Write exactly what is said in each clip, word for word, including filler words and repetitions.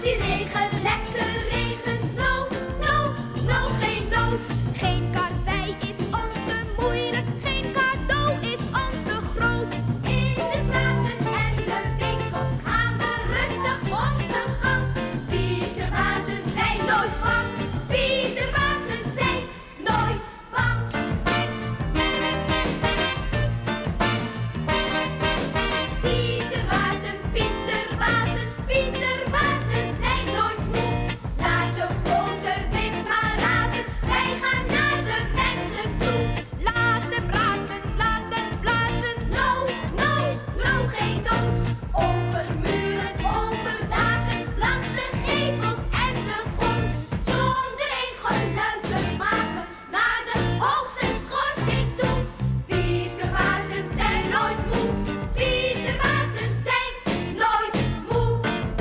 die regen, lekker regen. No, no, no, geen nood. Geen karwei is ons te moeilijk, geen cadeau is ons te groot. In de straten en de winkels gaan we rustig onze gang. Pieterbazen zijn nooit bang, Pieterbazen zijn nooit bang. Pieterbazen, Pieterbazen, Pieterbazen zijn nooit moe. Laat de grote wind maar razen, wij gaan naar de mensen toe. Laten blazen, laten blazen, no, no, no, geen dood. Over muren, over daken, langs de gevels en de grond. Zonder een geluid te maken, naar de hoogste schoorsteen toe. Pieterbazen zijn nooit moe, Pieterbazen zijn nooit moe.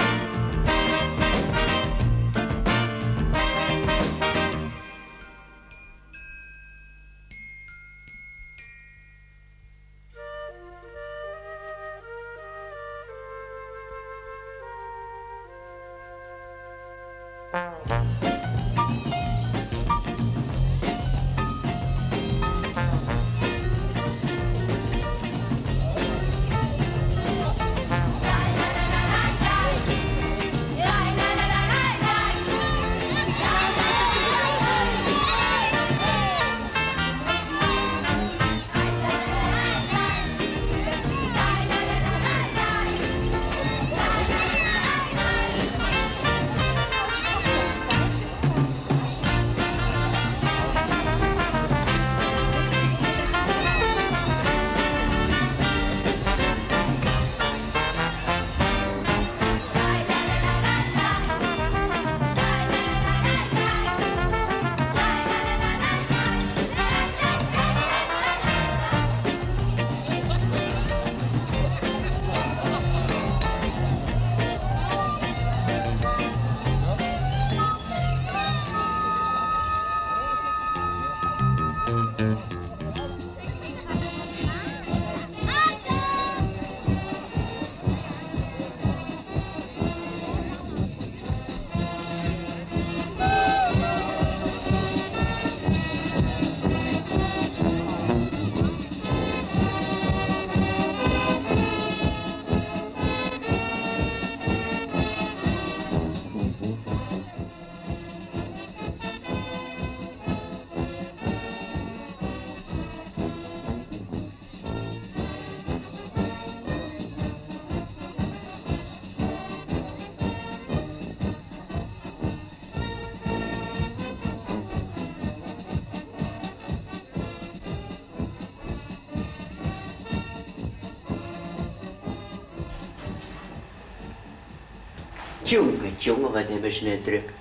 Tjonge, tjonge, wat hebben ze net druk.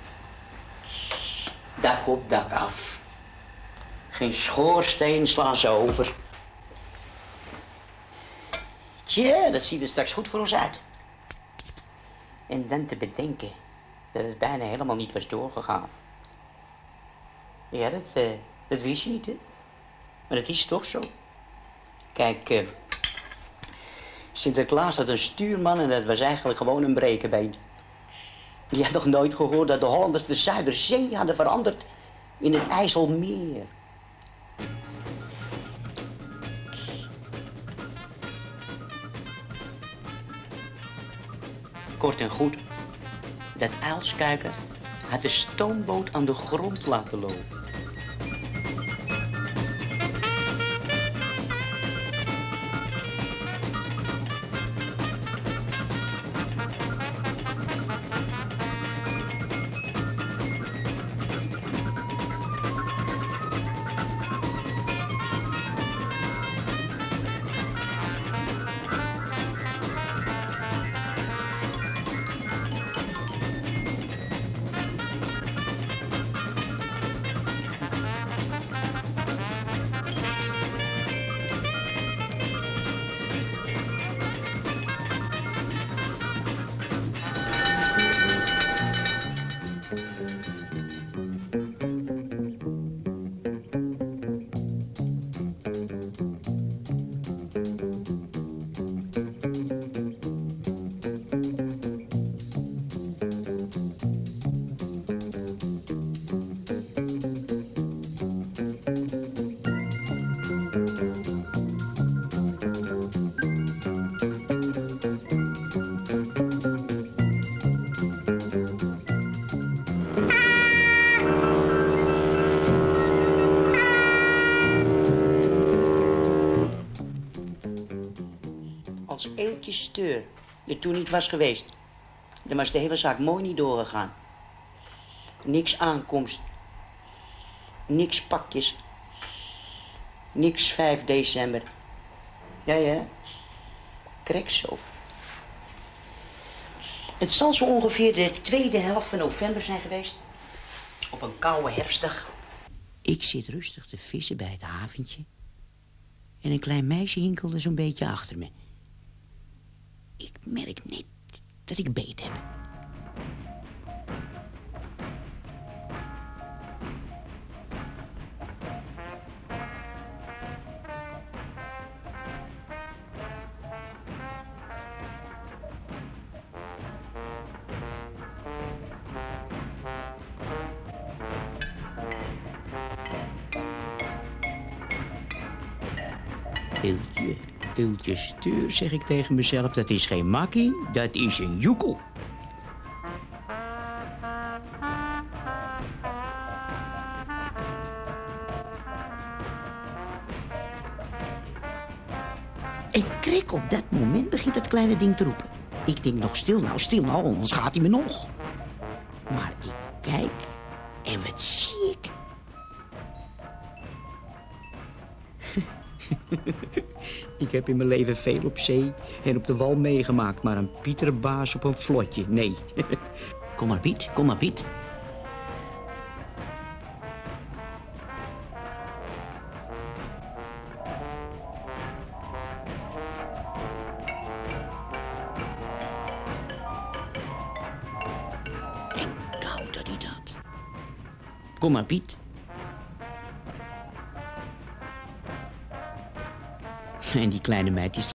Dak op, dak af. Geen schoorsteen slaan ze over. Tja, dat ziet er straks goed voor ons uit. En dan te bedenken dat het bijna helemaal niet was doorgegaan. Ja, dat, uh, dat wist je niet, hè? Maar dat is toch zo. Kijk, uh, Sinterklaas had een stuurman en dat was eigenlijk gewoon een brekenbeen. Die had nog nooit gehoord dat de Hollanders de Zuiderzee hadden veranderd in het IJsselmeer. Kort en goed, dat uilskuiken had de stoomboot aan de grond laten lopen. als eeltje steur er toen niet was geweest, dan was de hele zaak mooi niet doorgegaan. Niks aankomst. Niks pakjes. Niks vijf december. Ja, ja. Krek zo. Het zal zo ongeveer de tweede helft van november zijn geweest. Op een koude herfstdag. Ik zit rustig te vissen bij het haventje. En een klein meisje hinkelde zo'n beetje achter me. Ik merk net dat ik beet heb. Eeltje, eeltje steur, zeg ik tegen mezelf. Dat is geen makkie, dat is een joekel. En krik, op dat moment begint dat kleine ding te roepen. Ik denk nog stil nou, stil nou, anders gaat hij me nog. Maar ik kijk en wat zie ik? Ik heb in mijn leven veel op zee en op de wal meegemaakt, maar een pieterbaas op een vlotje, nee. Kom maar, Piet, kom maar, Piet. En koud dat hij dat. Kom maar, Piet. En die kleine meid die